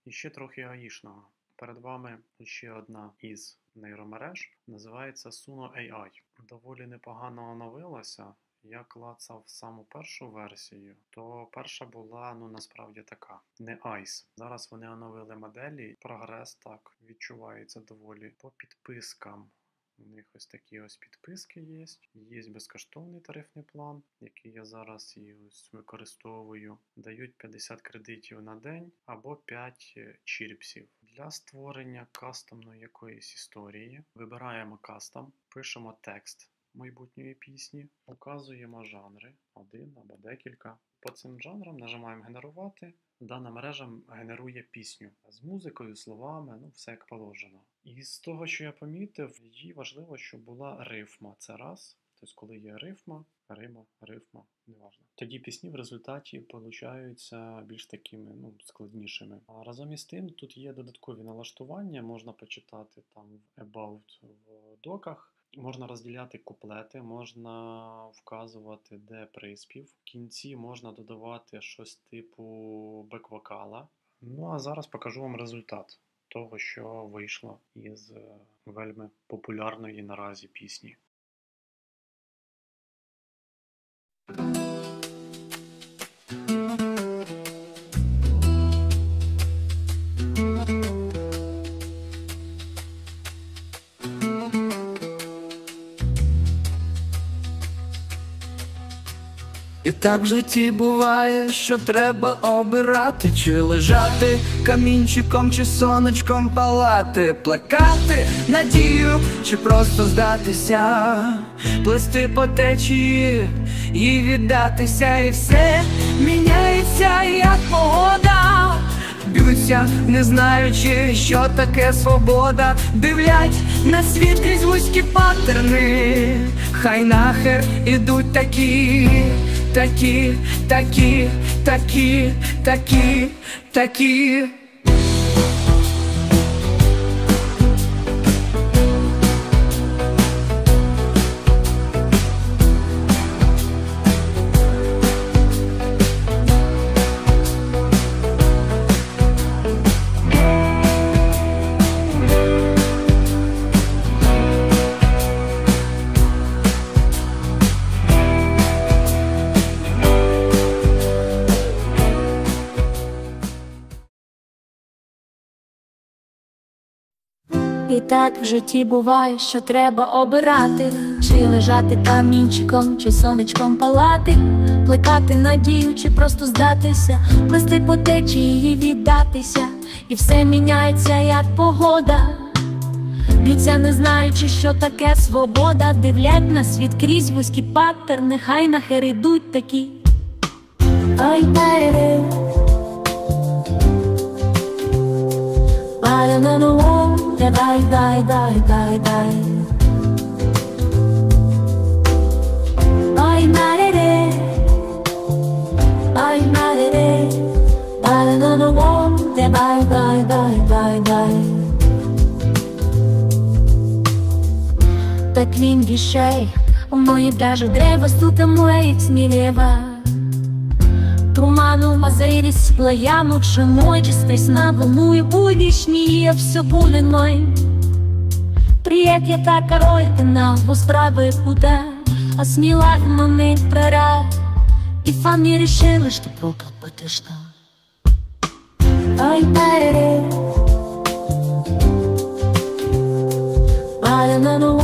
І ще трохи аїшного. Перед вами ще одна із нейромереж, називається Suno AI. Доволі непогано оновилася. Я клацав саму першу версію, то перша була, насправді така, не ICE. Зараз вони оновили моделі, прогрес так відчувається доволі. По підпискам. У них ось такі ось підписки є. Є безкоштовний тарифний план, який я зараз і ось використовую. Дають 50 кредитів на день або 5 чірпсів. Для створення кастомної якоїсь історії вибираємо кастом, пишемо текст майбутньої пісні, указуємо жанри, один або декілька. По цим жанрам нажимаємо генерувати. Дана мережа генерує пісню з музикою, словами, все як положено. І з того, що я помітив, їй важливо, щоб була рифма. Це раз. Тобто, коли є рифма, рифма, неважно. Тоді пісні в результаті получаються більш такими, складнішими. А разом із тим, тут є додаткові налаштування, можна почитати там в About в доках. Можна розділяти куплети, можна вказувати, де приспів. В кінці можна додавати щось типу бек-вокала. А зараз покажу вам результат того, що вийшло із вельми популярної наразі пісні. І так в житті буває, що треба обирати, чи лежати камінчиком, чи сонечком палати, плекати надію, чи просто здатися, плисти по течії і віддатися. І все міняється, як погода. Б'ються, не знаючи, що таке свобода. Дивлять на світ крізь вузькі паттерни. Хай нахер ідуть такі. І так в житті буває, що треба обирати, чи лежати камінчиком, чи сонечком палати, плекати надію, чи просто здатися, плисти по течії і віддатися. І все міняється, як погода. Б'ються, не знаючи, що таке свобода. Дивлять на світ крізь вузькі паттерни. Хай нахер ідуть такі. Ай, дай, дай. Ай, марере, дай. Так він вещай, у моей даже древо стутамует смелево. Туману мазерис, плаяму чемой, чистый на волную будешь не все будет мой. Приятие так король, ты на справы куда, а смела в момент прора. И фами решила, что прокат потешна. Ай, паре, паре на